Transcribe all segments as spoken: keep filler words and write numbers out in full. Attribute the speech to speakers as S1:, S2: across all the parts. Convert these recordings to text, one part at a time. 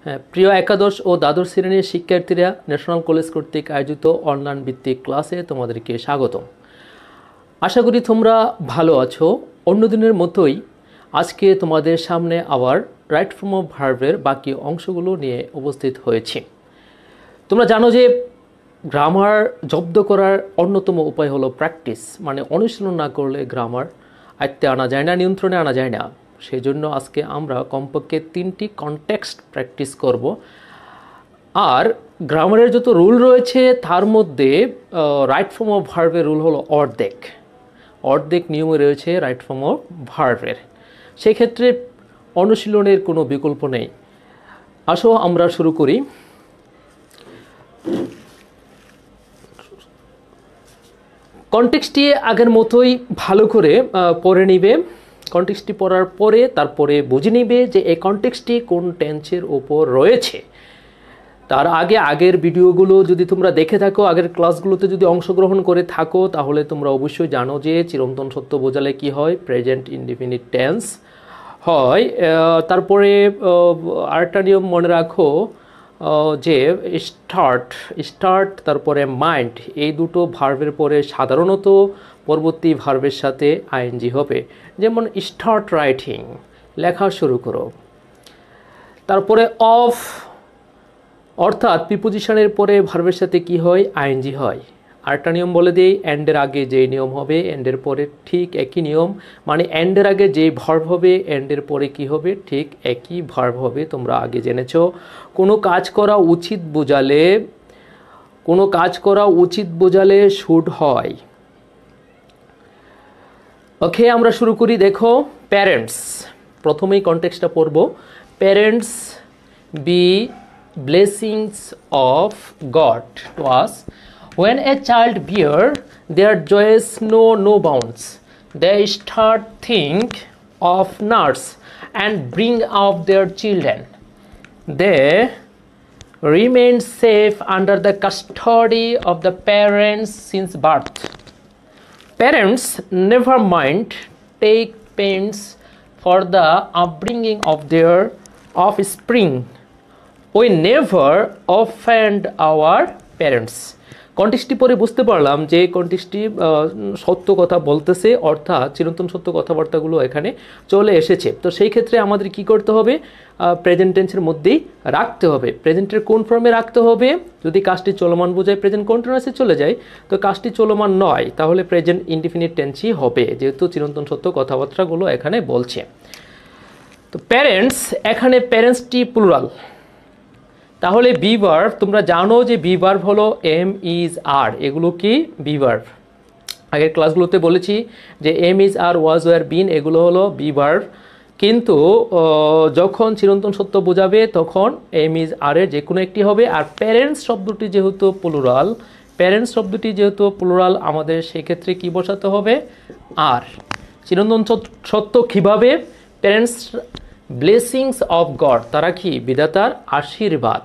S1: হ্যাঁ, প্রিয় একাদশ ও দ্বাদশ শ্রেণীর শিক্ষার্থীরা, ন্যাশনাল কলেজ কর্তৃক আয়োজিত অনলাইন ভিত্তিক ক্লাসে তোমাদেরকে স্বাগতম। আশা করি তোমরা ভালো আছো। অন্য দিনের মতোই আজকে তোমাদের সামনে আবার রাইট ফর্ম অফ ভার্বের বাকি অংশগুলো নিয়ে উপস্থিত হয়েছি। তোমরা জানো যে গ্রামার জব্দ করার অন্যতম উপায় হলো প্র্যাকটিস, মানে অনুশীলন না করলে গ্রামার আয়ত্তে আনা যায় না, নিয়ন্ত্রণে আনা যায় না। সেই জন্য আজকে আমরা কমপক্ষে তিনটি কনটেক্সট প্র্যাকটিস করব। আর গ্রামারের যত রুল রয়েছে তার মধ্যে রাইট ফর্ম অফ ভার্বের রুল হলো অর্ধেক অর্ধেক নিয়মে রয়েছে রাইট ফর্ম অফ ভার্বের। সেক্ষেত্রে অনুশীলনের কোনো বিকল্প নেই। আসো আমরা শুরু করি। কনটেক্সটটি আগের মতোই ভালো করে পড়ে নিবে। কনটেক্সটটি পড়ার পরে তারপরে বুঝে নিবে যে এই কনটেক্সটটি কোন টেন্সের ওপর রয়েছে। তার আগে আগের ভিডিওগুলো যদি তোমরা দেখে থাকো, আগের ক্লাসগুলোতে যদি অংশগ্রহণ করে থাকো, তাহলে তোমরা অবশ্যই জানো যে চিরন্তন সত্য বোঝালে কি হয়, প্রেজেন্ট ইনডিফিনিট টেন্স হয়। তারপরে আরেকটা নিয়ম মনে রাখো যে স্টার্ট স্টার্ট তারপরে মাইন্ড, এই দুটো ভার্বের পরে সাধারণত পরবর্তী ভার্বের সাথে আইএনজি হবে। যেমন স্টার্ট রাইটিং, লেখা শুরু করো। তারপরে অফ, অর্থাৎ প্রিপোজিশনের পরে ভার্বের সাথে কি হয়, আইএনজি হয়। আরেকটা নিয়ম বলে দিই, এন্ডের আগে যে নিয়ম হবে এন্ডের পরে ঠিক একই নিয়ম, মানে এন্ডের আগে যে ভার্ব হবে এন্ডের পরে কি হবে, ঠিক একই ভার্ব হবে। তোমরা আগে জেনেছো কোনো কাজ করা উচিত বোঝালে কোনো কাজ করা উচিত বোঝালে শুড হয়। ওকে, আমরা শুরু করি। দেখো, প্যারেন্টস, প্রথমেই কনটেক্সটটা পড়ব। Parents be blessings of God to us. When a child bear, their joys know no bounds. They start think of nurse and bring up their children. They remain safe under the custody of the parents since birth. Parents never mind take pains for the upbringing of their offspring. We never offend our parents. কনটেক্সটটি পরে বুঝতে পারলাম যে কনটেক্সটটি সত্য কথা বলতেছে, অর্থাৎ চিরন্তন সত্য কথাবার্তাগুলো এখানে চলে এসেছে। তো সেই ক্ষেত্রে আমাদের কি করতে হবে, প্রেজেন্ট টেন্সের মধ্যেই রাখতে হবে। প্রেজেন্টের কোন ফর্মে রাখতে হবে, যদি কাজটি চলমান বোঝায় প্রেজেন্ট কন্টিনিউয়াসে চলে যায়, তো কাজটি চলমান নয় তাহলে প্রেজেন্ট ইনডিফিনিট টেন্সই হবে, যেহেতু চিরন্তন সত্য কথাবার্তাগুলো এখানে বলছে। তো প্যারেন্টস, এখানে প্যারেন্টসটি প্লুরাল, তাহলে বি ভার্ব, তোমরা জানো যে বি ভার্ব হলো এম ইজ আর, এগুলো কি বি ভার্ব। আগের ক্লাসগুলোতে বলেছি যে am is are, was were been, এগুলো হলো বি ভার্ব। কিন্তু যখন চিরন্তন সত্য বোঝাবে তখন এম ইজ আর এর যে কোনো একটি হবে। আর প্যারেন্টস শব্দটি যেহেতু প্লুরাল, প্যারেন্টস শব্দটি যেহেতু প্লুরাল, আমাদের সেক্ষেত্রে কি বসাতে হবে, আর। চিরন্তন সত্য কীভাবে, প্যারেন্টস ব্লেসিংস অফ গড, তারা কি বিধাতার আশীর্বাদ।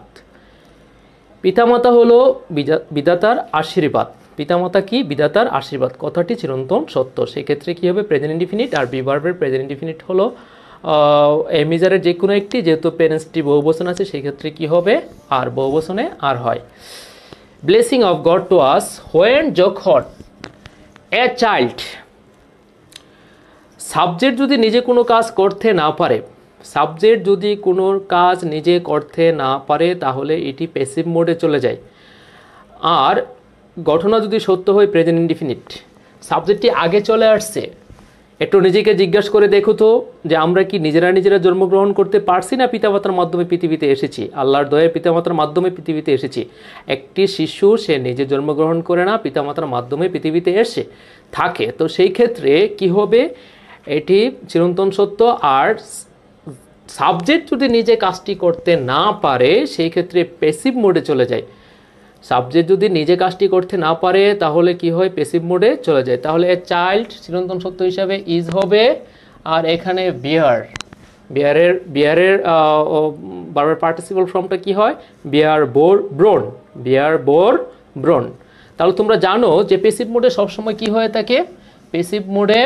S1: পিতামাতা হলো বিধাতার আশীর্বাদ, পিতামাতা কি বিধাতার আশীর্বাদ, কথাটি চিরন্তন সত্য। সেক্ষেত্রে কি হবে, প্রেজেন্ট ইনডিফিনিট। আর বি ভার্বের প্রেজেন্ট ইনডিফিনিট হলো এমিজারের যে কোনো একটি, যেহেতু প্যারেন্টসটি বহুবচন আছে সেক্ষেত্রে কি হবে, আর বহুবচনে আর হয়। Blessing of God to us when, যখন এ চাইল্ড, সাবজেক্ট যদি নিজে কোনো কাজ করতে না পারে, সাবজেক্ট যদি কোনো কাজ নিজে করতে না পারে তাহলে এটি প্যাসিভ মোডে চলে যায়। আর ঘটনা যদি সত্য হয় প্রেজেন্ট ইনডিফিনিট, সাবজেক্টটি আগে চলে আসছে। একটু নিজেকে জিজ্ঞাসা করে দেখো তো যে আমরা কি নিজেরা নিজেরা জন্মগ্রহণ করতে পারছি না পিতামাতার মাধ্যমে পৃথিবীতে এসেছি, আল্লাহর দয়ায় পিতামাতার মাধ্যমে পৃথিবীতে এসেছি। একটি শিশু সে নিজে জন্মগ্রহণ করে না, পিতামাতার মাধ্যমে পৃথিবীতে এসে থাকে। তো সেই ক্ষেত্রে কি হবে, এটি চিরন্তন সত্য। আর সাবজেক্ট যদি নিজে কাজটি করতে না পারে সেই ক্ষেত্রে প্যাসিভ মোডে চলে যায়। সাবজেক্ট যদি নিজে কাজটি করতে না পারে তাহলে কি হয়, প্যাসিভ মোডে চলে যায়। তাহলে এ চাইল্ড চিরন্তন সত্য হিসাবে ইজ হবে। আর এখানে বিয়ার, বিয়ারের বিয়ারের বারবার পার্টিসিপল ফর্মটা কি হয়, বিয়ার বোর ব্রোন, বিয়ার বোর ব্রোন। তাহলে তোমরা জানো যে প্যাসিভ মোডে সবসময় কি হয়ে থাকে, প্যাসিভ মোডে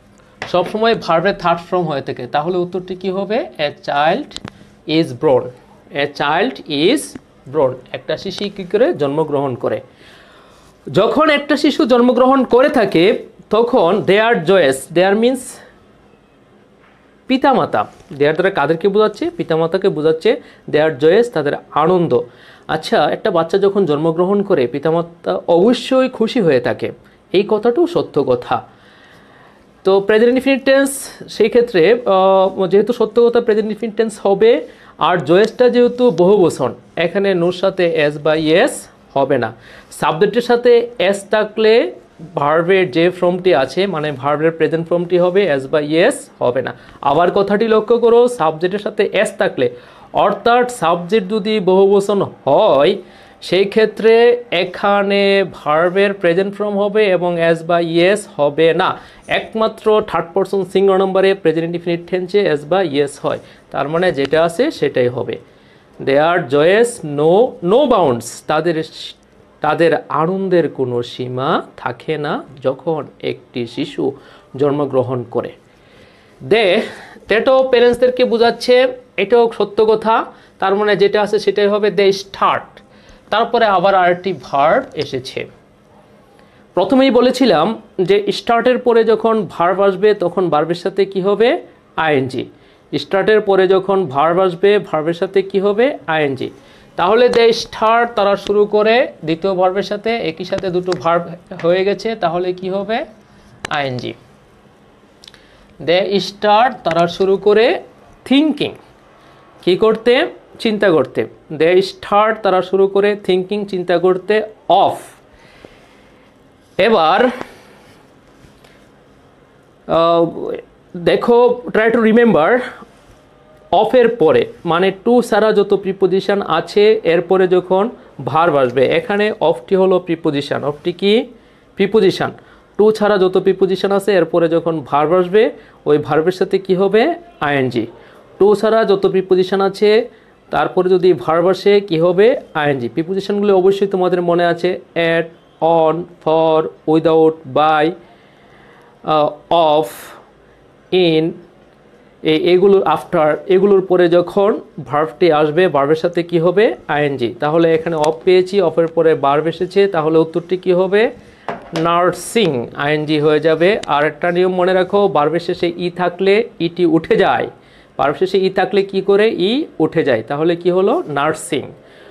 S1: সবসময় ভার্বের থার্ড ফর্ম হয়ে থাকে। তাহলে উত্তরটি কি হবে, a child is born. A child is born, একটা শিশু কী করে জন্মগ্রহণ করে। যখন একটা শিশু জন্মগ্রহণ করে থাকে তখন দে আর জয়েস, দে আর মিন্স পিতামাতা, দে আর দ্বারা কাদেরকে বোঝাচ্ছে, পিতামাতাকে বোঝাচ্ছে, দে আর জয়েস তাদের আনন্দ। আচ্ছা, একটা বাচ্চা যখন জন্মগ্রহণ করে পিতামাতা অবশ্যই খুশি হয়ে থাকে, এই কথাটাও সত্য কথা। তো প্রেজেন্ট ইনফিনিট টেন্স সেই ক্ষেত্রে যেহেতু সত্য কথা প্রেজেন্ট ইনফিনিট টেন্স হবে, আর জয়েসটা যেহেতু বহুবচন এখানে নোর সাথে এস বা ইয়েস হবে না। সাবজেক্টের সাথে এস থাকলে ভার্বের যে ফর্মটি আছে মানে ভার্বের প্রেজেন্ট ফর্মটি হবে এস বা ইয়েস হবে না। আবার কথাটি লক্ষ্য করো, সাবজেক্টের সাথে এস থাকলে অর্থাৎ সাবজেক্ট যদি বহুবচন হয় সেই ক্ষেত্রে এখানে ভার্বের প্রেজেন্ট ফর্ম হবে এবং এস বা ইয়েস হবে না। একমাত্র থার্ড পারসন সিঙ্গুলার নম্বরে প্রেজেন্ট ইনডিফিনিট টেন্সে এস বা ইয়েস হয়, তার মানে যেটা আছে সেটাই হবে। Their joys know no bounds, তাদের তাদের আনন্দের কোনো সীমা থাকে না যখন একটি শিশু জন্মগ্রহণ করে। দে এটাও প্যারেন্টসদেরকে বোঝাচ্ছে, এটাও সত্য কথা, তার মানে যেটা আছে সেটাই হবে। দে স্টার্ট, তারপরে আবার আরেকটি ভার্ব এসেছে। প্রথমেই বলেছিলাম যে স্টার্টের পরে যখন ভার্ব আসবে তখন ভার্বের সাথে কি হবে, আইএনজি। স্টার্টের পরে যখন ভার্ব আসবে ভার্বের সাথে কি হবে, আইএনজি। তাহলে দে স্টার্ট তারা শুরু করে, দ্বিতীয় ভার্বের সাথে একই সাথে দুটো ভার্ব হয়ে গেছে, তাহলে কি হবে, আইএনজি। দে স্টার্ট তারা শুরু করে থিঙ্কিং, কি করতে, চিন্তা করতে। দে স্টার্ট তারা শুরু করে থিঙ্কিং, চিন্তা করতে, অফ। এবার দেখো, ট্রাই টু রিমেম্বার, অফের পরে মানে টু ছাড়া যত প্রিপোজিশন আছে এরপরে যখন ভার্ব আসবে, এখানে অফটি হলো প্রিপোজিশন। অফটি কি, প্রিপোজিশন। টু ছাড়া যত প্রিপোজিশন আছে এরপরে যখন ভার্ব আসবে ওই ভার্বের সাথে কি হবে, আইএনজি। টু ছাড়া যত প্রিপোজিশন আছে তারপরে যদি ভার্ব আসে কি হবে, আইএনজি। প্রিপোজিশনগুলো অবশ্যই তোমাদের মনে আছে, at, on, for, without, by, of, in, এগুলোর আফটার, এগুলোর পরে যখন ভার্বটি আসবে ভার্বের সাথে কি হবে, আইএনজি। তাহলে এখানে অফ পেয়েছি, অফের পরে ভার্ব এসেছে, তাহলে উত্তরটি কি হবে, নার্সিং, আইএনজি হয়ে যাবে। আর একটা নিয়ম মনে রাখো, ভার্বের শেষে ই থাকলে ইটি উঠে যায়, ভার্ব শেষে ই থাকলে কি করে, ই উঠে যায়, তাহলে কি হলো, নার্সিং।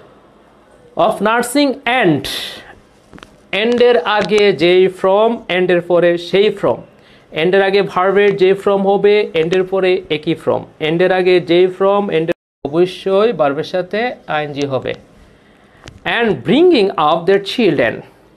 S1: অফ নার্সিং অ্যান্ড, এন্ডের আগে যেই ফ্রম, এন্ডের পরে সেই ফ্রম। এন্ডের আগে ভার্বের যে ফ্রম হবে, এন্ডের পরে একই ফ্রম। এন্ডের আগে যেই ফ্রম, এন্ডের অবশ্যই ভার্বের সাথে আইএনজি হবে। And bringing up their children,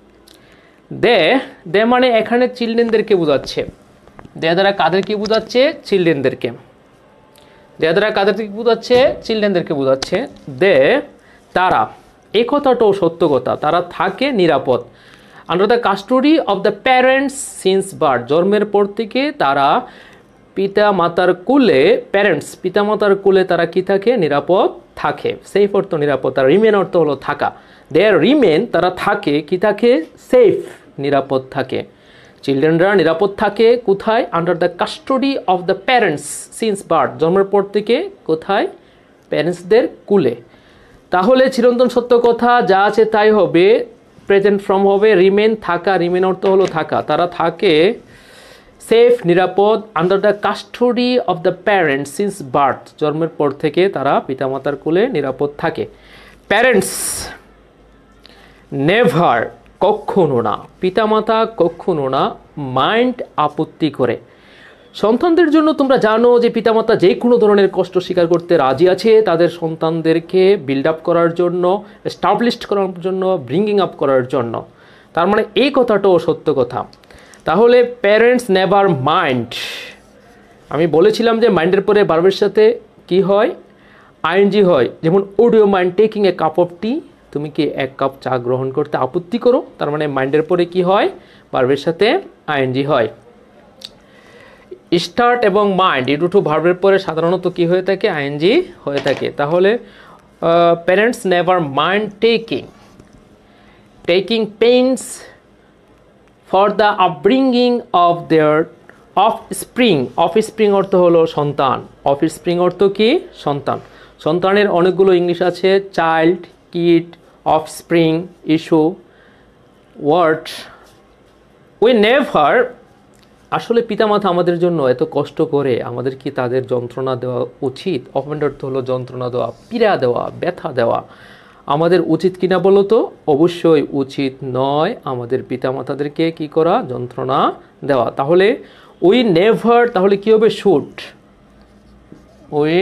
S1: they they মানে এখানে চিলড্রেনদেরকে বোঝাচ্ছে। দে দ্বারা কাদেরকে বোঝাচ্ছে, চিলড্রেনদেরকে। দে দ্বারা কাদেরকে বোঝাচ্ছে, চিলড্রেনদেরকে বোঝাচ্ছে। দে তারা, এই কথাটাও সত্য কথা, তারা থাকে নিরাপদ। Under the custody of the parents since birth, জন্মের পর থেকে তারা পিতা মাতার কুলে, প্যারেন্টস পিতা মাতার কুলে তারা কি থাকে, নিরাপদ থাকে। সেফ অর্থ নিরাপদ, তার রিমেন অর্থ হলো থাকা। দেয়ার রিমেন তারা থাকে, কি থাকে, সেফ, নিরাপদ থাকে। চিলড্রেনরা নিরাপদ থাকে কোথায়, under the custody of the parents since birth, জন্মের পর থেকে কোথায়, প্যারেন্টসদের কুলে। তাহলে চিরন্তন সত্য কথা যা আছে তাই হবে, প্রেজেন্ট ফর্ম হবে রিমেন, থাকা, রিমেন অর্থ হলো থাকা। তারা থাকে সেফ, নিরাপদ, under the custody of the parents since birth, জন্মের পর থেকে তারা পিতামাতার কোলে নিরাপদ থাকে। প্যারেন্টস নেভার, কখনো না, পিতামাতা কখনো না, মাইন্ড, আপত্তি করে। সন্তানদের জন্য তোমরা জানো যে পিতামাতা যে কোনো ধরনের কষ্ট স্বীকার করতে রাজি আছে তাদের সন্তানদেরকে বিল্ড আপ করার জন্য, এস্টাবলিশড করার জন্য, ব্রিঙ্গিং আপ করার জন্য। তার মানে এই কথাটাও সত্য কথা। তাহলে প্যারেন্টস নেভার মাইন্ড, আমি বলেছিলাম যে মাইন্ডের পরে ভার্বের সাথে কি হয়, আইএনজি হয়। যেমন would you mind taking a cup of tea, তুমি কি এক কাপ চা গ্রহণ করতে আপত্তি করো, তার মানে মাইন্ডের পরে কি হয়, ভার্বের সাথে আইএনজি হয়। স্টার্ট এবং মাইন্ড এই দুটো ভার্বের পরে সাধারণত কি হয়ে থাকে, আইএনজি হয়ে থাকে। তাহলে parents never mind taking, taking pains for the upbringing of their offspring, offspring অর্থ হলো সন্তান। অফ স্প্রিং অর্থ কি? সন্তান। সন্তানের অনেকগুলো ইংলিশ আছে, child, kid, offspring, issue, word. We never, আসলে পিতামাতা আমাদের জন্য এত কষ্ট করে, আমাদের কি তাদের যন্ত্রণা দেওয়া উচিত? অফেন্ড অর্থ হলো যন্ত্রণা দেওয়া, পীড়া দেওয়া, ব্যথা দেওয়া। আমাদের উচিত কিনা বলো তো? অবশ্যই উচিত নয় আমাদের পিতামাতাদেরকে কি করা? যন্ত্রণা দেওয়া। তাহলে উই নেভার, তাহলে কি হবে? শুড। উই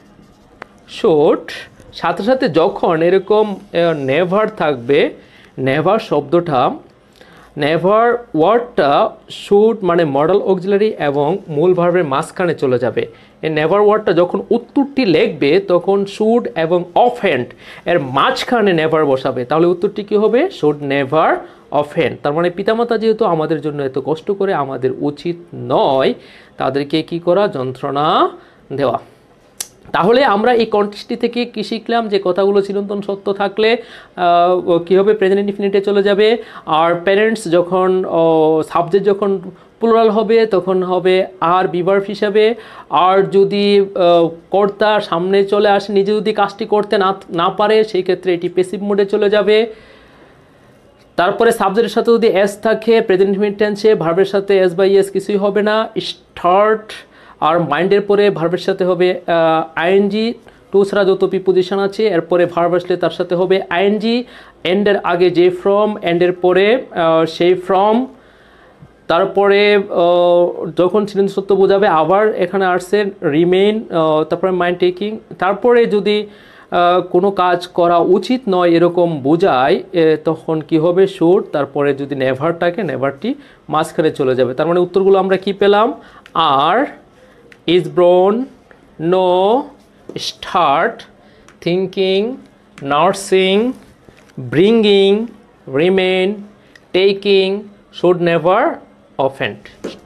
S1: শুড, সাথে সাথে যখন এরকম নেভার থাকবে, নেভার শব্দটা, নেভার ওয়ার্ডটা শুড মানে মডেল অক্সিলারি এবং মূল ভার্বের মাঝখানে চলে যাবে। এই নেভার ওয়ার্ডটা যখন উত্তরটি লিখবে তখন শুড এবং অফেন্ড এর মাঝখানে নেভার বসাবে, তাহলে উত্তরটি কী হবে? Should never offend. তার মানে পিতামাতা যেহেতু আমাদের জন্য এত কষ্ট করে, আমাদের উচিত নয় তাদেরকে কি করা? যন্ত্রণা দেওয়া। তাহলে আমরা এই কন্টেক্সটটি থেকে কি শিখলাম? যে কথাগুলো চিরন্তন সত্য থাকলে কী হবে? প্রেজেন্ট ইনডিফিনিটে চলে যাবে। আর প্যারেন্টস যখন সাবজেক্ট যখন প্লুরাল হবে তখন হবে আর বিভার্ব হিসাবে। আর যদি কর্তা সামনে চলে আসে, নিজে যদি কাজটি করতে না না পারে, সেই ক্ষেত্রে এটি প্যাসিভ মোডে চলে যাবে। তারপরে সাবজেক্টের সাথে যদি এস থাকে প্রেজেন্ট ইনডিফিনিট টেন্সে, ভার্বের সাথে এস বাই এস কিছুই হবে না। স্টার্ট আর মাইন্ডের পরে ভার্বের সাথে হবে আইএনজি, টু ছাড়া যত প্রিপোজিশন আছে এরপরে ভার্ব আসলে তার সাথে হবে আইএনজি। এন্ডের আগে যে ফ্রম, এন্ডের পরে সেই ফ্রম। তারপরে যখন চিরন্তন সত্য বোঝাবে আবার এখানে আসছে রিমেইন, তারপরে মাইন্ড টেকিং। তারপরে যদি কোনো কাজ করা উচিত নয় এরকম বোঝায় তখন কি হবে? শুড। তারপরে যদি নেভার থাকে, নেভারটি মাঝখানে চলে যাবে। তার মানে উত্তরগুলো আমরা কি পেলাম? আর, is born, no, start, thinking, nursing, bringing, remain, taking, should never, offend.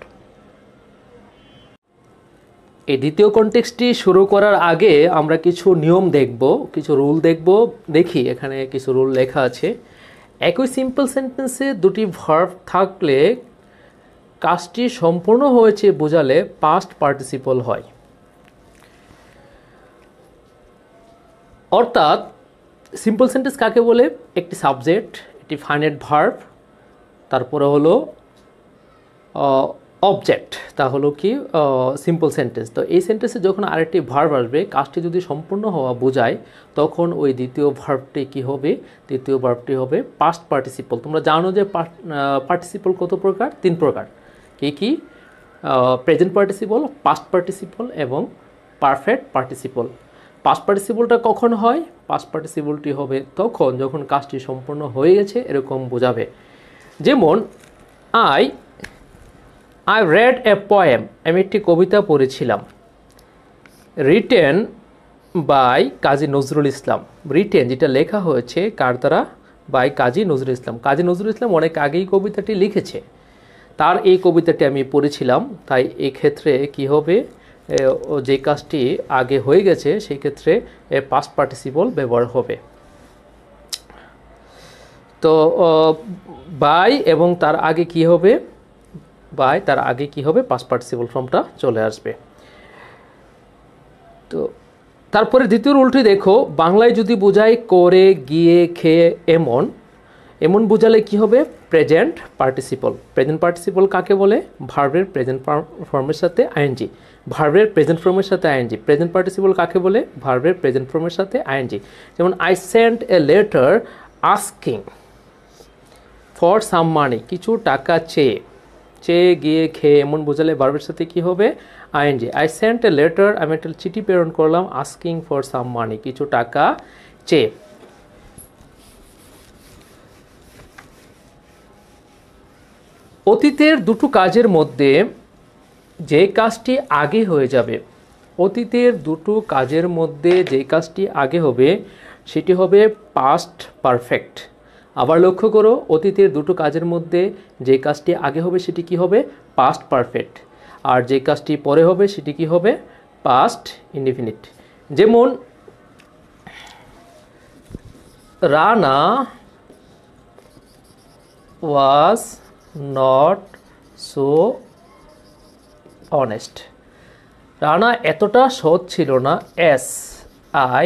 S1: এই দ্বিতীয় কনটেক্সটটি শুরু করার আগে আমরা কিছু নিয়ম দেখব, কিছু রুল দেখব। দেখি এখানে কিছু রুল লেখা আছে। একই সিম্পল সেন্টেন্সে দুটি ভার্ব থাকলে কাজটি সম্পূর্ণ হয়েছে বোঝালে পাস্ট পার্টিসিপল হয়। অর্থাৎ সিম্পল সেন্টেন্স কাকে বলে? একটি সাবজেক্ট, একটি ফাইনাইট ভার্ব, তারপরে হলো অবজেক্ট, তা হলো কি সিম্পল সেন্টেন্স। তো এই সেন্টেন্সে যখন আরেকটি ভার্ব আসবে, কাজটি যদি সম্পূর্ণ হওয়া বোঝায় তখন ওই দ্বিতীয় ভার্বটি কি হবে? দ্বিতীয় ভার্বটি হবে পাস্ট পার্টিসিপল। তোমরা জানো যে পার্টিসিপল কত প্রকার? তিন প্রকার। কি কি? প্রেজেন্ট পার্টিসিপল, পাস্ট পার্টিসিপল এবং পারফেক্ট পার্টিসিপল। পাস্ট পার্টিসিপলটা কখন হয়? পাস্ট পার্টিসিপলটি হবে তখন যখন কাজটি সম্পূর্ণ হয়ে গেছে এরকম বোঝাবে। যেমন I I read a poem, আমি একটি কবিতা পড়েছিলাম। Written by Kazi Nazrul Islam. Written যেটা লেখা হয়েছে কার দ্বারা? বাই কাজী নজরুল ইসলাম। কাজী নজরুল ইসলাম অনেক আগেই কবিতাটি লিখেছে, তার এই কবিতাটি আমি পড়েছিলাম। তাই এই ক্ষেত্রে কি হবে? যে কাজটি আগে হয়ে গেছে সেই ক্ষেত্রে পাস্ট পার্টিসিপল ব্যবহার হবে। তো বাই এবং তার আগে কি হবে? বাই তার আগে কি হবে? পাস্ট পার্টিসিপল ফর্মটা চলে আসবে। তো তারপরে দ্বিতীয় রুলটি দেখো, বাংলায় যদি বোঝায় করে, গিয়ে, খেয়ে, এমন, এমন বোঝালে কি হবে? Present participle. প্রেজেন্ট পার্টিসিপল কাকে বলে? ভার্বের প্রেজেন্ট ফর্মের সাথে আইএনজি। ভার্বের প্রেজেন্ট ফর্মের সাথে আইএনজি। প্রেজেন্ট পার্টিসিপল কাকে বলে? ভার্বের প্রেজেন্ট ফর্মের সাথে আইএনজি। যেমন I sent a letter asking for some money, কিছু টাকা চেয়ে। চেয়ে, গিয়ে, খেয়ে, এমন বোঝালে ভার্বের সাথে কি হবে? ING. I sent a letter, আমি একটা চিঠি প্রেরণ করলাম, আস্কিং ফর সাম মানি, কিছু টাকা চেয়ে। অতীতের দুটো কাজের মধ্যে যে কাজটি আগে হয়ে যাবে, অতীতের দুটো কাজের মধ্যে যে কাজটি আগে হবে সেটি হবে পাস্ট পারফেক্ট। আবার লক্ষ্য করো, অতীতের দুটো কাজের মধ্যে যে কাজটি আগে হবে সেটি কি হবে? Past perfect. আর যে কাজটি পরে হবে সেটি কি হবে? Past indefinite. যেমন Rana was not so honest. Rana এতটা সৎ ছিল না। এস আই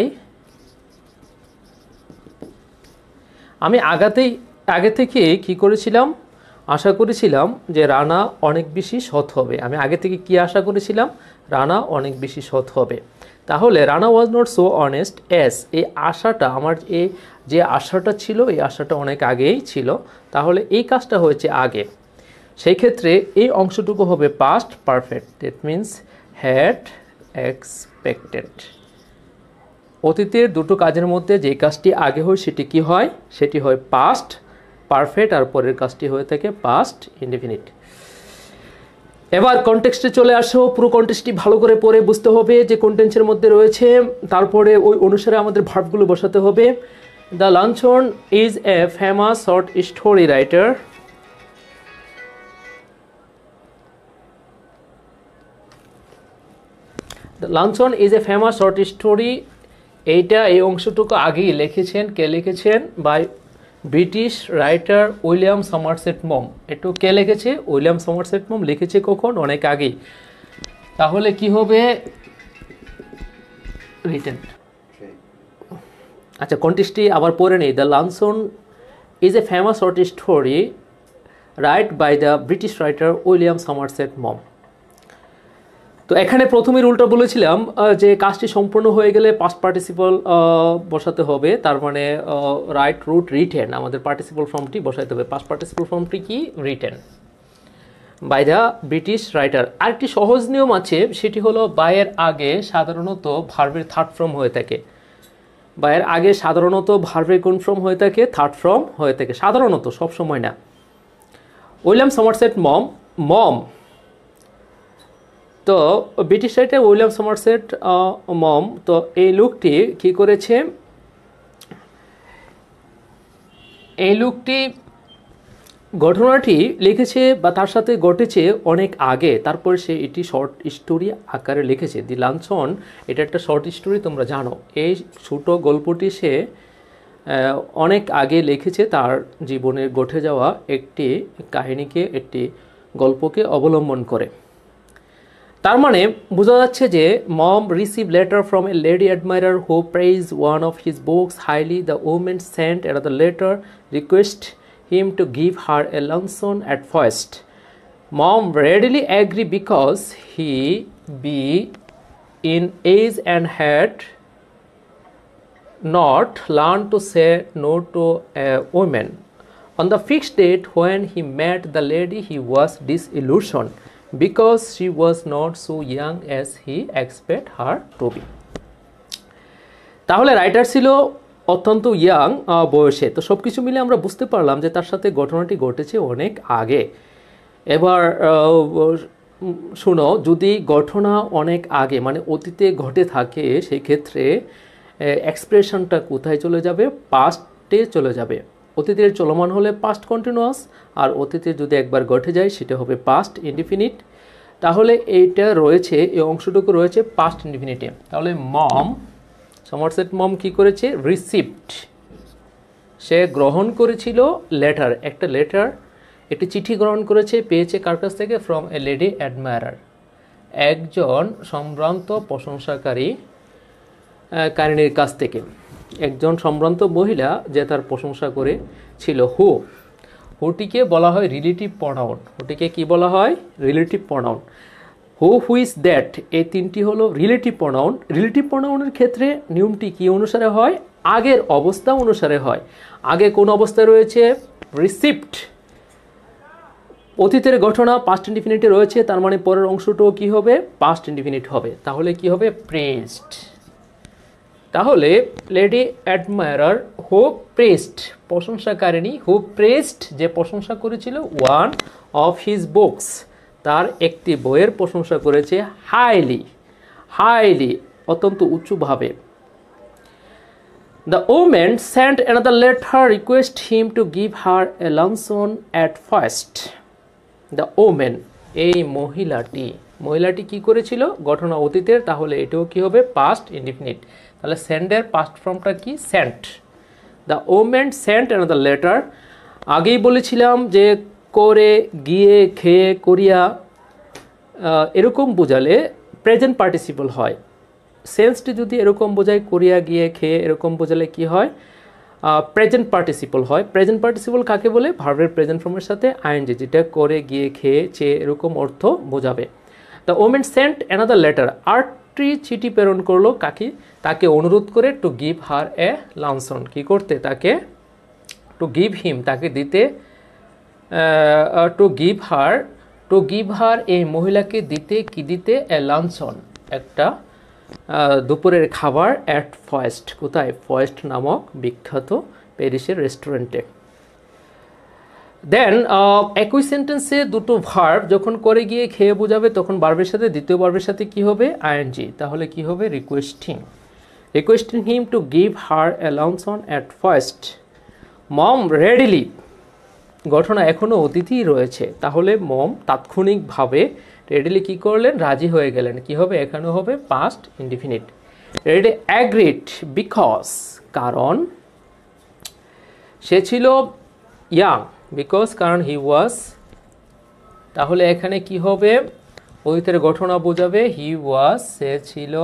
S1: আমি আগাতেই আগে থেকে কি করেছিলাম, আশা করেছিলাম যে রানা অনেক বেশি সৎ হবে। আমি আগে থেকে কি আশা করেছিলাম, রানা অনেক বেশি সৎ হবে। তাহলে Rana was not so honest as, এই আশাটা আমার এই যে আশাটা ছিল এই আশাটা অনেক আগেই ছিল, তাহলে এই কাজটা হয়েছে আগে। সেই ক্ষেত্রে এই অংশটুকু হবে past perfect, that means had expected. অতীতের দুটো কাজের মধ্যে যে কাজটি আগে হয় সেটি কি হয়, সেটি হয় পাস্ট পারফেক্ট, আর পরের কাজটি হয়ে থাকে পাস্ট ইনডেফিনিট। এবার কনটেক্সটে চলে আসো। পুরো কনটেক্সটটি ভালো করে পড়ে বুঝতে হবে যে কন্টেন্সের মধ্যে রয়েছে, তারপরে ওই অনুসারে আমাদের ভার্বগুলো বসাতে হবে। The luncheon is a famous short story writer. The luncheon is a famous short story, এইটা এই অংশটুকু আগেই লিখেছেন। কে লিখেছেন? By British writer William Somerset Maugham. একটু কে লিখেছে? উইলিয়াম সমারসেট মম লিখেছে কখন? অনেক আগেই। তাহলে কি হবে? রিটেন। আচ্ছা, কন্টেক্সটটি আবার পড়ে নেই। The luncheon is a famous short story write by the British writer William Somerset Maugham. তো এখানে প্রথমে রুলটা বলেছিলাম যে কাজটি সম্পূর্ণ হয়ে গেলে পাস্ট পার্টিসিপল বসাতে হবে, তার মানে রাইট রুট রিটেন, আমাদের পার্টিসিপল ফর্মটি বসাতে হবে। পাস্ট পার্টিসিপল ফর্মটি কি? Written by the British writer. আরেকটি সহজ নিয়ম আছে, সেটি হলো বাইয়ের আগে সাধারণত ভার্বের থার্ড ফর্ম হয়ে থাকে। বাইয়ের আগে সাধারণত ভার্বের কোন ফর্ম হয়ে থাকে? থার্ড ফর্ম হয়ে থাকে, সাধারণত, সব সময় না। উইলিয়াম সমারসেট মম, মম তো British writer William Somerset Maugham, তো এই লোকটি কি করেছে? এই লোকটি ঘটনাটি লিখেছে বা তার সাথে ঘটেছে অনেক আগে, তারপরে সে এটি শর্ট স্টোরি আকারে লিখেছে। দি লাঞ্চন, এটা একটা শর্ট স্টোরি, তোমরা জানো। এই ছোট গল্পটি সে অনেক আগে লিখেছে, তার জীবনে ঘটে যাওয়া একটি কাহিনীকে, একটি গল্পকে অবলম্বন করে। তার মানে বোঝা যাচ্ছে যে Maugham receive letter from a lady admirer who praise one of his books highly. The women sent another letter request him to give her a luncheon at first. Mom readily agreed because he be in age and had not learned to say no to a woman. On the fixed date when he met the lady, he was disillusioned because she was not so young as he expected her to be. তাহলে writer ছিল অত্যন্ত young বয়সে। তো সব কিছু মিলে আমরা বুঝতে পারলাম যে তার সাথে ঘটনাটি ঘটেছে অনেক আগে। এবার শুনো, যদি ঘটনা অনেক আগে মানে অতীতে ঘটে থাকে, সেই ক্ষেত্রে এক্সপ্রেশনটা কোথায় চলে যাবে? পাস্টে চলে যাবে। অতীতের চলমান হলে পাস্ট কন্টিনিউয়াস, আর অতীতে যদি একবার ঘটে যায় সেটা হবে পাস্ট ইনডিফিনিট। তাহলে এইটা রয়েছে, এই অংশটুকু রয়েছে পাস্ট ইনডিফিনিটে। তাহলে মম, সমারসেট মম কি করেছে? রিসিভড, সে গ্রহণ করেছিল। লেটার, একটা লেটার, একটি চিঠি গ্রহণ করেছে, পেয়েছে কার কাছ থেকে? ফ্রম এ লেডি অ্যাডমায়ারার, একজন সম্ভ্রান্ত প্রশংসাকারী কারিনীর কাছ থেকে। একজন সম্ভ্রান্ত মহিলা যে তার প্রশংসা করেছিল। হু, হুটিকে বলা হয় রিলেটিভ প্রনাউন। হুটিকে কি বলা হয়? Relative pronoun. Who, which, that, এই তিনটি হলো রিলেটিভ প্রনাউন। রিলেটিভ প্রনাউনের ক্ষেত্রে নিয়মটি কি অনুসারে হয়? আগের অবস্থা অনুসারে হয়। আগে কোন অবস্থায় রয়েছে? রিসিভড। অতীতের ঘটনা পাস্ট ইনডিফিনিটে রয়েছে, তার মানে পরের অংশটাও কি হবে? পাস্ট ইনডিফিনিট হবে। তাহলে কি হবে? প্রেজড। তাহলে লেডি অ্যাডমায়ারার হু প্রেজড, প্রশংসাকারিণী, হু প্রেজড, যে প্রশংসা করেছিল, ওয়ান অফ হিজ বুকস, তার একটি বইয়ের প্রশংসা করেছে, হাইলি, হাইলি, অত্যন্ত উঁচুভাবে। The women sent another letter request him to give her a luncheon at first. The women, এই মহিলাটি, মহিলাটি কি করেছিল? ঘটনা অতীতের, তাহলে এটাও কি হবে? Past indefinite. তাহলে সেন্ডের পাস্ট ফর্মটা কি? Sent. The women sent another letter, আগেই বলেছিলাম যে করে, গিয়ে, খেয়ে, করিয়া, এরকম বোঝালে প্রেজেন্ট পার্টিসিপল হয়। সেন্সটি যদি এরকম বোঝায় কোরিয়া গিয়ে খেয়ে, এরকম বোঝালে কি হয়? প্রেজেন্ট পার্টিসিপল হয়। প্রেজেন্ট পার্টিসিপল কাকে বলে? ভার্বের প্রেজেন্ট ফর্মের সাথে আইএনজি, যেটা করে গিয়ে খেয়ে চেয়ে এরকম অর্থ বোঝাবে। The women sent another letter, আরেকটি চিঠি প্রেরণ করলো কাকে? তাকে অনুরোধ করে টু গিভ হার এ লানসন, কি করতে? তাকে টু গিভ হিম, তাকে দিতে, to give her, to give her এই মহিলাকে দিতে, কি দিতে? এ লানসন, একটা দুপুরের খাবার অ্যাট ফয়েস্ট, কোথায়? ফয়েস্ট নামক বিখ্যাত প্যারিসের রেস্টুরেন্টে। দেন একই সেন্টেন্সে দুটো ভার্ব যখন করে গিয়ে খেয়ে বোঝাবে তখন ভার্বের সাথে দ্বিতীয় ভার্বের সাথে কি হবে? আইএনজি। তাহলে কি হবে? Requesting, requesting him to give her a luncheon at first. Maugham readily, ঘটনা এখনও অতিথিই রয়েছে, তাহলে মম তাৎক্ষণিকভাবে রেডিলি কি করলেন? রাজি হয়ে গেলেন। কি হবে? এখানে হবে past indefinite. Ready agreed because, কারণ সে ছিল ইয়াং, বিকজ কারণ হি ওয়াজ, তাহলে এখানে কি হবে? অতীতের ঘটনা বোঝাবে হি ওয়াজ, সে ছিল,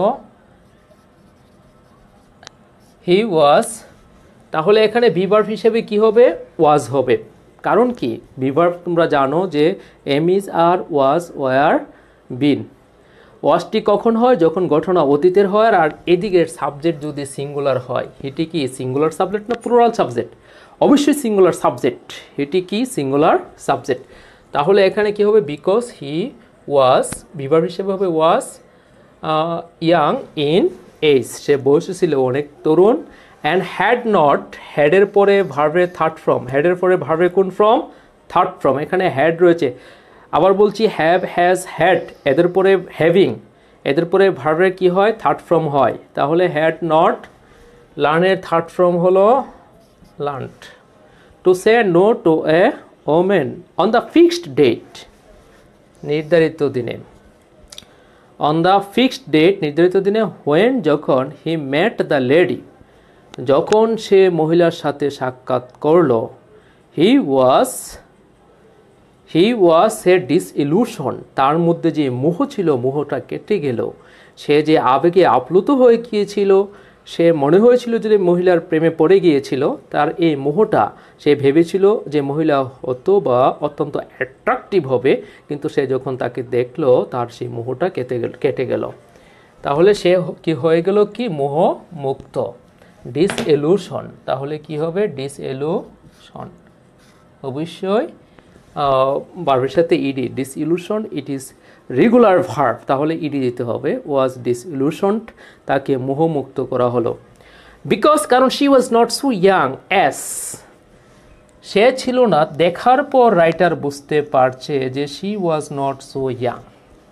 S1: হি ওয়াজ, তাহলে এখানে বিভার্ব হিসেবে কি হবে? ওয়াজ হবে। কারণ কি? বিভার্ব তোমরা জানো যে am is, are, was, were, been. ওয়াজটি কখন হয়? যখন ঘটনা অতীতের হয় আর এদিকের সাবজেক্ট যদি সিঙ্গুলার হয়। এটি কি সিঙ্গুলার সাবজেক্ট না প্লুরাল সাবজেক্ট? অবশ্যই সিঙ্গুলার সাবজেক্ট। এটি কি সিঙ্গুলার সাবজেক্ট। তাহলে এখানে কি হবে? বিকজ হি ওয়াজ, বিভার্ব হিসেবে হবে ওয়াজ, ইয়াং ইন এজ, সে বয়সে ছিল অনেক তরুণ। অ্যান্ড হ্যাড নট, হ্যাডের পরে ভার্বের থার্ড ফর্ম, হ্যাডের পরে ভার্বের কোন ফর্ম? Third form. এখানে হ্যাড রয়েছে। আবার বলছি হ্যাভ, হ্যাজ, হ্যাড, এদের পরে হ্যাভিং, এদের পরে ভার্বের কি হয়? থার্ড ফর্ম হয়। তাহলে হ্যাড নট, লার্নের থার্ড ফর্ম হলো learned. To say no to a women on the fixed date, নির্ধারিত দিনে। অন দ্য ফিক্সড ডেট, নির্ধারিত দিনে। হোয়েন, যখন। হি মেট দ্য লেডি, যখন সে মহিলার সাথে সাক্ষাৎ করল। হি ওয়াজ, হি ওয়াজ এ ডিসইলুশন, তার মধ্যে যে মোহ ছিল মোহটা কেটে গেল। সে যে আবেগে আপ্লুত হয়ে গিয়েছিল, সে মনে হয়েছিল যে মহিলার প্রেমে পড়ে গিয়েছিল, তার এই মোহটা, সে ভেবেছিল যে মহিলা হতো বা অত্যন্ত অ্যাট্রাকটিভ হবে, কিন্তু সে যখন তাকে দেখলো তার সেই মোহটা কেটে গেল, কেটে গেল। তাহলে সে কি হয়ে গেল? কি? মোহ মুক্ত। ডিসইলুশন, তাহলে কি হবে? ডিসইলুশন, অবশ্যই ভার্বের সাথে ED. Disillusion, it is regular verb, তাহলে ইডি দিতে হবে। ওয়াজ ডিসইলুশনড, তাকে মোহমুক্ত করা হলো। বিকজ, কারণ she was not so young as, সে ছিল না, দেখার পর রাইটার বুঝতে পারছে যে she was not so young.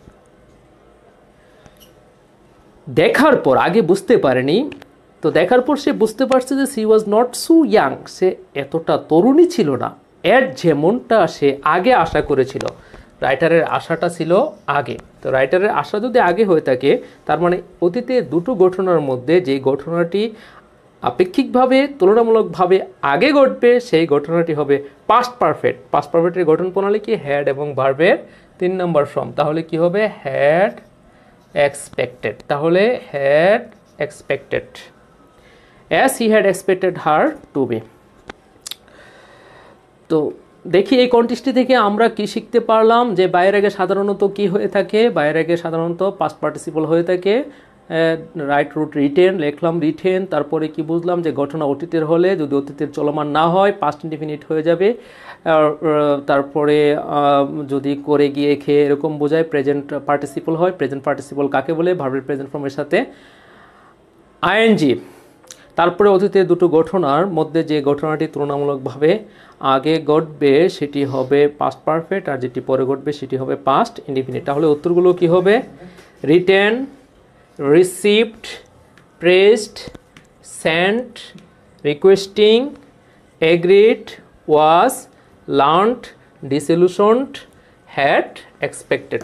S1: দেখার পর, আগে বুঝতে পারেনি, তো দেখার পর সে বুঝতে পারছে যে she was not so young, সে এতটা তরুণী ছিল না, এর যেমনটা সে আগে আশা করেছিল। রাইটারের আশাটা ছিল আগে। তো রাইটারের আশা যদি আগে হয়ে থাকে, তার মানে অতীতে দুটো ঘটনার মধ্যে যে ঘটনাটি আপেক্ষিকভাবে তুলনামূলকভাবে আগে ঘটবে সেই ঘটনাটি হবে পাস্ট পারফেক্ট। পাস্ট পারফেক্টের গঠন প্রণালী কি? হ্যাড এবং ভার্বের তিন নম্বর ফর্ম। তাহলে কি হবে? Had expected. তাহলে had expected, as he had expected her to be. তো দেখি এই কন্টেক্সটি থেকে আমরা কি শিখতে পারলাম, যে বাইরের আগে সাধারণত কি হয়ে থাকে? বাইরের আগে সাধারণত পাস্ট পার্টিসিপল হয়ে থাকে। রাইট রুট রিটেন লিখলাম, রিটেন। তারপরে কি বুঝলাম যে ঘটনা অতীতের হলে যদি অতীতের চলমান না হয় পাস্ট ইনডিফিনিট হয়ে যাবে। তারপরে যদি করে গিয়ে খেয়ে এরকম বোঝায় প্রেজেন্ট পার্টিসিপল হয়। প্রেজেন্ট পার্টিসিপল কাকে বলে? ভার্বের প্রেজেন্ট ফর্মের সাথে আইএনজি। তারপরে অতীতের দুটো ঘটনার মধ্যে যে ঘটনাটি তুলনামূলকভাবে আগে ঘটবে সেটি হবে পাস্ট পারফেক্ট, আর যেটি পরে ঘটবে সেটি হবে পাস্ট ইনডিফিনিট। তাহলে উত্তরগুলো কি হবে? Written, received, pressed, sent, requesting, agreed, was, learned, disillusioned, had expected.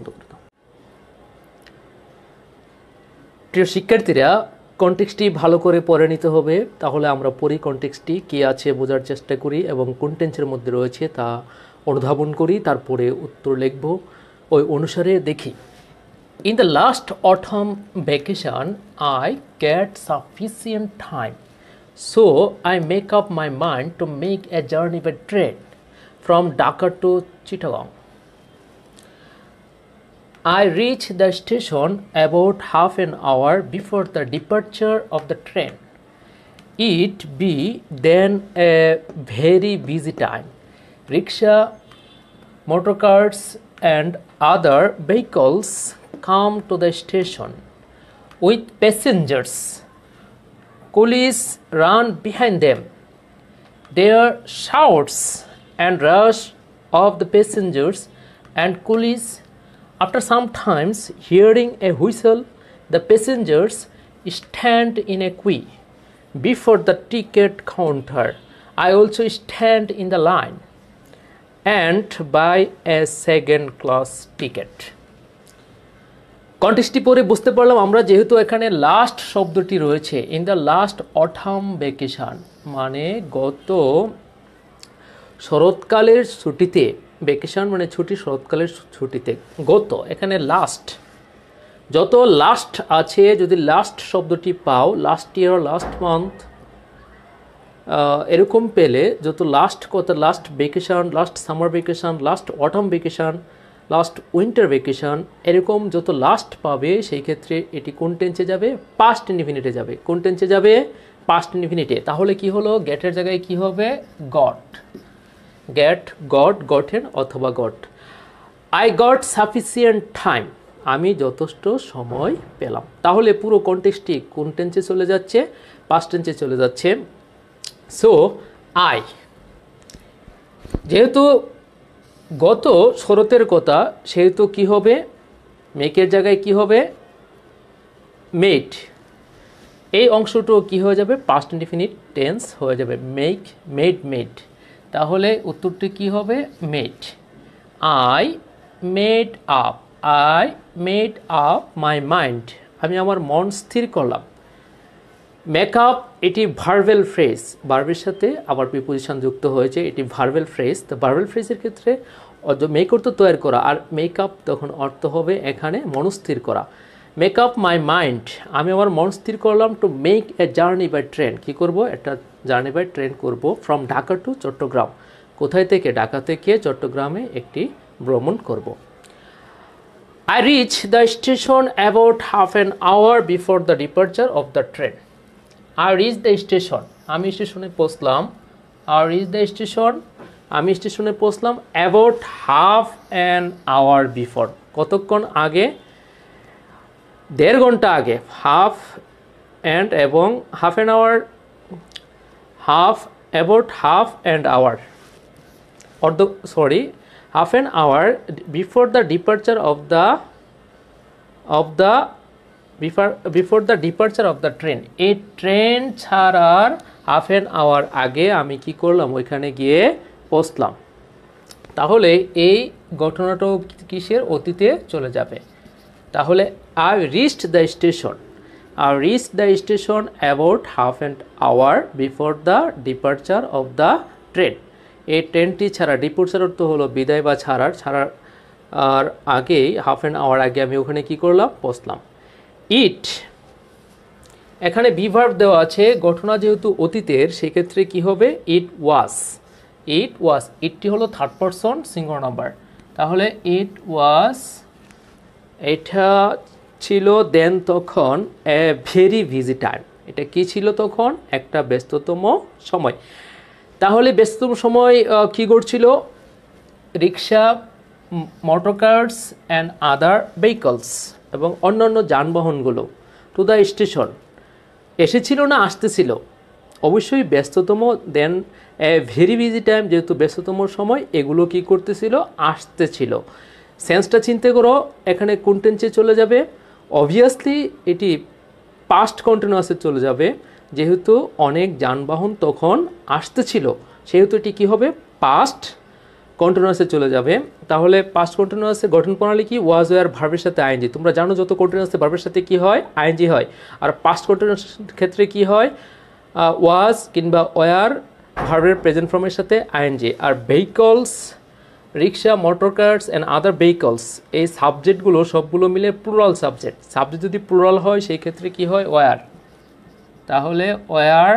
S1: প্রিয় শিক্ষার্থীরা, কনটেক্সটটি ভালো করে পড়ে নিতে হবে, তাহলে আমরা পড়ি কনটেক্সটটি কী আছে বোঝার চেষ্টা করি এবং কোন টেন্সের মধ্যে রয়েছে তা অনুধাবন করি, তারপরে উত্তর লিখব। ওই অনুসারে দেখি। In the last autumn vacation, I get sufficient time, so I make up my mind to make a journey by train from Dhaka to Chittagong. I reach the station about half an hour before the departure of the train. It be then a very busy time. Rickshaw, motor cars and other vehicles come to the station with passengers. Coolies run behind them. Their shouts and rush of the passengers and coolies. After some times hearing a whistle, the passengers stand in a queue before the ticket counter. I also stand in the line and buy a second class ticket. কন্টেক্সটটি পড়ে বুঝতে পারলাম আমরা যেহেতু এখানে last শব্দটি রয়েছে, in the last autumn vacation মানে গত শরৎকালের ছুটিতে, ভ্যাকেশন মানে ছুটি, শরৎকালের ছুটিতে গত, এখানে লাস্ট, যত লাস্ট আছে যদি লাস্ট শব্দটি পাও, লাস্ট ইয়ার, লাস্ট মান্থ এরকম পেলে যত লাস্ট কত, last vacation, last summer vacation, last autumn vacation, last winter vacation, এরকম যত লাস্ট পাবে সেই ক্ষেত্রে এটি কোন টেন্সে যাবে? পাস্ট ইনডিফিনিটে যাবে। কোন টেন্সে যাবে? পাস্ট ইনডিফিনিটে। তাহলে কি হলো? গেটের জায়গায় কি হবে? গট। গেট, গট, গটেন অথবা got. I got sufficient time, আমি যথেষ্ট সময় পেলাম। তাহলে পুরো কনটেক্সটটি কোন টেন্সে চলে যাচ্ছে? পাস্ট টেন্সে চলে যাচ্ছে। সো আই, যেহেতু গত শরতের কথা সেহেতু কি হবে? মেকের জায়গায় কি হবে? মেড। এই অংশটাও কি হয়ে যাবে? পাস্ট ইনডিফিনিট টেন্স হয়ে যাবে। Make, made, made. তাহলে উত্তরটি কি হবে? Made. I made up, I made up my mind, আমি আমার মন স্থির করলাম। মেকআপ এটি ভার্বেল ফ্রেজ, ভার্বের সাথে আবার প্রিপোজিশন যুক্ত হয়েছে, এটি ভার্বেল ফ্রেজ। তো ভার্বেল ফ্রেজের ক্ষেত্রে মেক অর্থ তৈরি করা, আর মেকআপ তখন অর্থ হবে এখানে মনস্থির করা। মেকআপ মাই মাইন্ড, আমি আমার মন স্থির করলাম to make a journey by train, কী করবো? একটা জার্নি বাই ট্রেন করব ফ্রম ঢাকা টু চট্টগ্রাম। কোথায় থেকে? ঢাকা থেকে চট্টগ্রামে একটি ভ্রমণ করব। I reach the station about half an hour before the departure of the train. I reach the station, আমি স্টেশনে পৌঁছলাম। I reach the station, আমি স্টেশনে পৌঁছলাম about half an hour before, কতক্ষণ আগে? দেড় ঘন্টা আগে। হাফ অ্যান্ড এবং half an hour, half about half and hour অর্ধ sorry half an hour before the departure of the of the before before the departure of the train. এই train ছাড়ার half an hour আগে আমি কি করলাম? ওইখানে গিয়ে পৌঁছলাম। তাহলে এই ঘটনাটাও কিসের? অতীতে চলে যাবে। তাহলে I reached the station, I reached the station about half an hour before the departure of the train. এই ট্রেনটি ছাড়া, ডিপার্চার অর্থ হলো বিদায় বা ছাড়ার, ছাড়ার আর আগেই, হাফ অ্যান আওয়ার আগে আমি ওখানে কি করলাম? পৌঁছলাম। ইট, এখানে বিভার্ব দেওয়া আছে, ঘটনা যেহেতু অতীতের সেক্ষেত্রে কি হবে? ইট ওয়াজ, ইট ওয়াজ, ইটটি হলো থার্ড পারসন সিঙ্গুলার নাম্বার। তাহলে ইট ওয়াজ, এটা ছিল দেন তখন এ ভেরি বিজি টাইম, এটা কি ছিল তখন? একটা ব্যস্ততম সময়। তাহলে ব্যস্ততম সময় কি ঘটছিল? Rickshaw, motor cars and other vehicles, এবং অন্যান্য যানবাহনগুলো টু দ্য স্টেশন এসেছিল না আসতেছিল? অবশ্যই ব্যস্ততম, then a very busy time, যেহেতু ব্যস্ততম সময়, এগুলো কি করতেছিল? আসতেছিল। সেন্সটা চিন্তা করো, এখানে কোন টেন্সে চলে যাবে? অবভিয়াসলি এটি পাস্ট কন্টিনিউয়াসে চলে যাবে, যেহেতু অনেক যানবাহন তখন আসতেছিল সেহেতু এটি কী হবে? পাস্ট কন্টিনিউয়াসে চলে যাবে। তাহলে পাস্ট কন্টিনিউয়াসে গঠন প্রণালী কি? ওয়াজ ওয়ার ভার্বের সাথে আইএনজি। তোমরা জানো যত কন্টিনিউয়াসে ভার্বের সাথে কি হয়? আইএনজি হয়। আর পাস্ট কন্টিনিউয়াসের ক্ষেত্রে কি হয়? ওয়াজ কিংবা ওয়ার ভার্বের প্রেজেন্ট ফর্মের সাথে আইএনজি। আর vehicles rickshaw, motor cars and other vehicles, এই সাবজেক্টগুলো সবগুলো মিলে প্লুরাল সাবজেক্ট। সাবজেক্ট যদি প্লুরাল হয় সেই ক্ষেত্রে কি হয়? ওয়ার। তাহলে were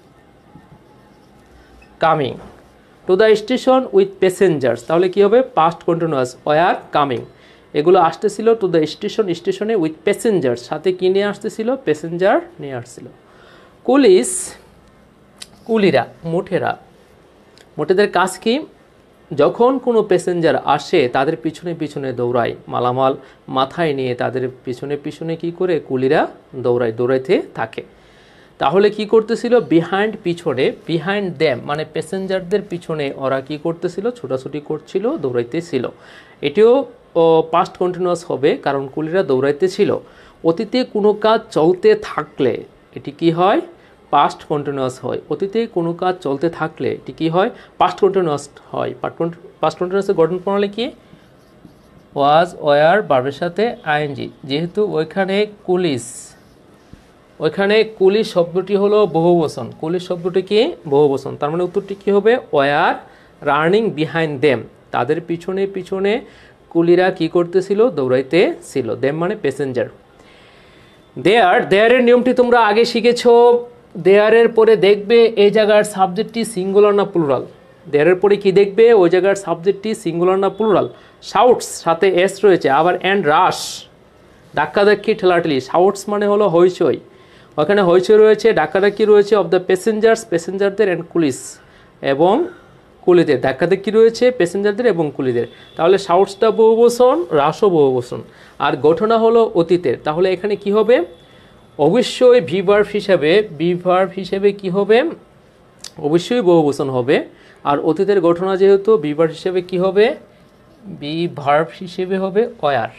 S1: coming to the station with passengers, তাহলে কি হবে? Past continuous, were coming. এগুলো আসতেছিল টু দ্য স্টেশন, স্টেশনে উইথ প্যাসেঞ্জার্স, সাথে কি নিয়ে আসতেছিল? প্যাসেঞ্জার নিয়ে আসছিল। কুলিস, কুলিরা, মুঠেরা, মুঠেদের কাজ কি? যখন কোনো প্যাসেঞ্জার আসে তাদের পিছনে পিছনে দৌড়ায়, মালামাল মাথায় নিয়ে তাদের পিছনে পিছনে কি করে? কুলিরা দৌড়ায়, দৌড়াইতে থাকে। তাহলে কি করতেছিল? বিহাইন্ড, পিছনে, বিহাইন্ড দেম মানে প্যাসেঞ্জারদের পিছনে ওরা কি করতেছিল? ছোটাছুটি করছিল, দৌড়াইতেছিল। এটিও পাস্ট কন্টিনিউয়াস হবে কারণ কুলিরা দৌড়াইতেছিল। অতীতে কোনো কাজ চলতে থাকলে এটি কি হয়? পাস্ট কন্টিনিউয়াস হয়। অতীতে কোনো কাজ চলতে থাকলে এটি কি হয়? পাস্ট কন্টিনিউয়াস হয়। পাস্ট কন্টিনিউয়াসের গঠন প্রণালী কি? ওয়াজ, ওয়ার, ভার্বের সাথে আইএনজি। যেহেতু ওইখানে কুলিস, ওইখানে কুলিশ শব্দটি হলো বহুবচন, কুলিশ শব্দটি কি? বহুবচন। তার মানে উত্তরটি কি হবে? ওয়ার রানিং বিহাইন্ড দেম, তাদের পিছনে পিছনে কুলিরা কি করতেছিল? দৌড়াইতে ছিল। দেম মানে প্যাসেঞ্জার। দেয়ার, দেয়ারের নিয়মটি তোমরা আগে শিখেছো। দেয়ারের পরে দেখবে এই জায়গার সাবজেক্টটি সিঙ্গুলার না প্লুরাল। দেয়ারের পরে কি দেখবে? ওই জায়গার সাবজেক্টটি সিঙ্গুলার না প্লুরাল। শাউটস, সাথে এস রয়েছে। আবার অ্যান্ড রাশ, ধাক্কাধাক্কি, ঠেলাঠেলি। শাউটস মানে হলো হইচই, ওখানে হইচই রয়েছে, ধাক্কাধাক্কি রয়েছে অফ দ্য প্যাসেঞ্জার্স, প্যাসেঞ্জারদের, অ্যান্ড কুলিস এবং কুলিদের। ধাক্কাধাক্কি রয়েছে প্যাসেঞ্জারদের এবং কুলিদের। তাহলে শাউটসটা বহুবচন, রাশও বহুবচন, আর ঘটনা হলো অতীতের। তাহলে এখানে কি হবে? অবশ্যই ভি ভার্ব হিসাবে, ভি ভার্ব হিসেবে কি হবে? অবশ্যই বহুবচন হবে। আর অতীতের ঘটনা যেহেতু ভি ভার্ব হিসেবে কি হবে? ভি ভার্ব হিসেবে হবে were.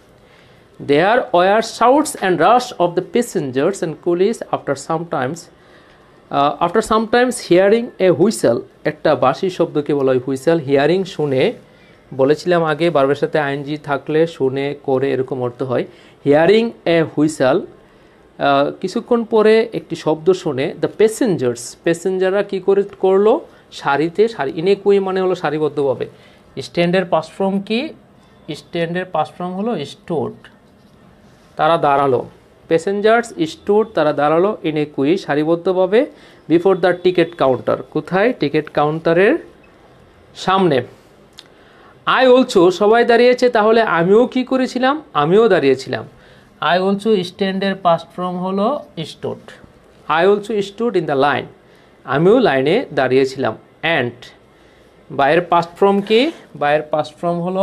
S1: There were shouts and rush of the passengers and coolies after sometimes uh, after sometimes hearing a whistle, একটা বাঁশি শব্দকে বলা হয় হুইসেল। হিয়ারিং শুনে, বলেছিলাম আগে ভার্বের সাথে আইএনজি থাকলে শুনে, করে এরকম অর্থ হয়। হিয়ারিং এ হুইসেল, কিছুক্ষণ পরে একটি শব্দ শুনে, দ্য প্যাসেঞ্জার্স, প্যাসেঞ্জাররা কী করে করলো? সারিতে, সারি, ইনেকুই মানে হলো সারিবদ্ধভাবে। স্ট্যান্ডের পাস্ট ফর্ম কি? স্ট্যান্ডের পাস্ট ফর্ম হলো স্টুড, তারা দাঁড়ালো। প্যাসেঞ্জার্স স্টুড, তারা দাঁড়ালো, ইন এ কুই, সারিবদ্ধভাবে, বিফোর দ্য টিকিট কাউন্টার, কোথায়? টিকিট কাউন্টারের সামনে। আই অলসো, সবাই দাঁড়িয়েছে, তাহলে আমিও কি করেছিলাম? আমিও দাঁড়িয়েছিলাম। আই অলসো স্ট্যান্ডের পাস্ট ফর্ম হলো stood. I also stood in the line, আমিও লাইনে দাঁড়িয়েছিলাম। অ্যান্ড, বাইয়ের পাস্ট ফর্ম কি? বাইয়ের পাস্ট ফর্ম হলো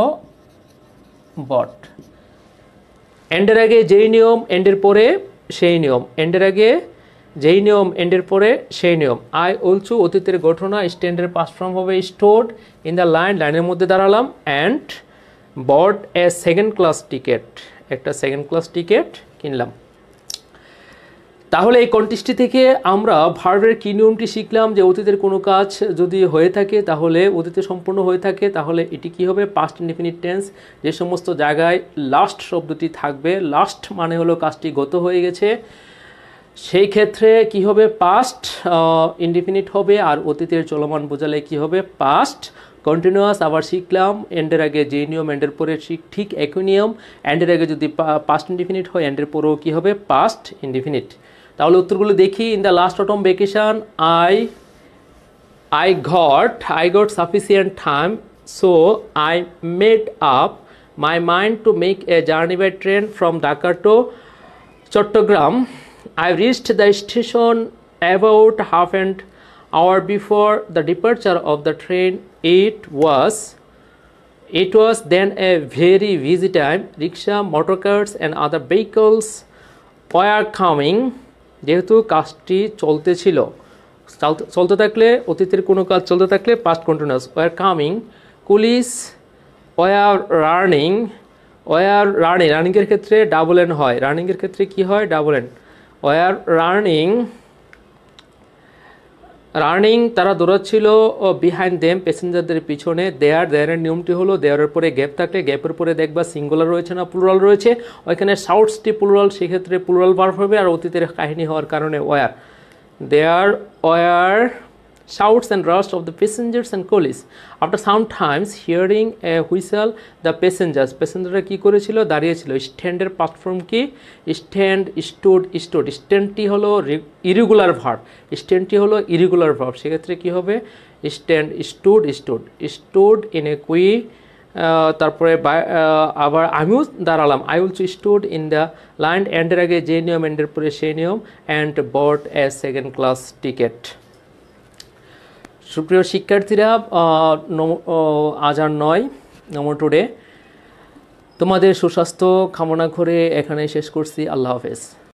S1: বট। এন্ডের আগে যেই নিয়ম, এন্ডের পরে সেই নিয়ম। এন্ডের আগে যেই নিয়ম, এন্ডের পরে সেই নিয়ম। আই অলসো অতীতের ঘটনা, স্ট্যান্ডের পাস্ট ফর্ম হবে স্টোড ইন দ্য লাইন, লাইনের মধ্যে দাঁড়ালাম। And bought a second class ticket, একটা সেকেন্ড ক্লাস টিকিট কিনলাম। তাহলে এই কন্টেক্সটটি থেকে আমরা ভার্বের কি নিয়মটি শিখলাম? যে অতীতের কোনো কাজ যদি হয়ে থাকে, তাহলে অতীতে সম্পূর্ণ হয়ে থাকে, তাহলে এটি কি হবে? Past indefinite tense. যে সমস্ত জায়গায় লাস্ট শব্দটি থাকবে, লাস্ট মানে হলো কাজটি গত হয়ে গেছে, সেই ক্ষেত্রে কি হবে? পাস্ট ইনডিফিনিট হবে। আর অতীতের চলমান বোঝালে কি হবে? Past continuous. আবার শিখলাম এন্ডের আগে যে নিয়ম, এন্ডের পরে ঠিক একই নিয়ম। এন্ডের আগে যদি পাস্ট ইনডিফিনিট হয়, এন্ডের পরেও কি হবে? Past indefinite. তাহলে উত্তরগুলো দেখি। In the last autumn vacation I I got I got sufficient time, so I made up my mind to make a journey by train from Dhaka to Chittagong. I reached the station about half an hour before the departure of the train. It was it was then a very busy time. Rickshaw, motor cars and other vehicles were coming. যেহেতু কাজটি চলতে ছিল, চলতে থাকলে, অতীতের কোনো কাজ চলতে থাকলে past continuous. were coming. Coolies were running. were running, রানিংয়ের ক্ষেত্রে ডাবল এন হয়, রানিংয়ের ক্ষেত্রে কি হয়? Double N. were running running, তারা দৌড়াচ্ছিল, বিহাইন্ড দেম, প্যাসেঞ্জারদের পিছনে। দেয়ার, দেয়ারের নিয়মটি হলো দেয়ারের পরে গ্যাপ থাকলে গ্যাপের পরে দেখবা সিঙ্গুলার রয়েছে না প্লুরাল রয়েছে। ওইখানে শাউটসটি প্লুরাল, সেক্ষেত্রে প্লুরাল ভার্ব হবে। আর অতীতের কাহিনী হওয়ার কারণে were. There were shouts and rush of the passengers and coolies. After some times hearing a whistle, the passengers প্যাসেঞ্জাররা কি করেছিল দাঁড়িয়েছিল স্ট্যান্ডের প্ল্যাটফর্ম কি স্ট্যান্ড স্টুড স্টুড স্ট্যান্ডটি হলো ইরেগুলার ভার্ব স্ট্যান্ডটি হলো ইরেগুলার ভার্ব সেক্ষেত্রে কি হবে stand stood stood stood in a queue তারপরে আবার আমিও দাঁড়ালাম I also stood in the line এন্ডের আগে যে নিয়ম এন্ডের পরে সেই নিয়ম and bought a second class ticket সুপ্রিয় শিক্ষার্থীরা আজ আর নয় নমো টুডে তোমাদের সুস্বাস্থ্য কামনা করে এখানে শেষ করছি আল্লাহ হাফেজ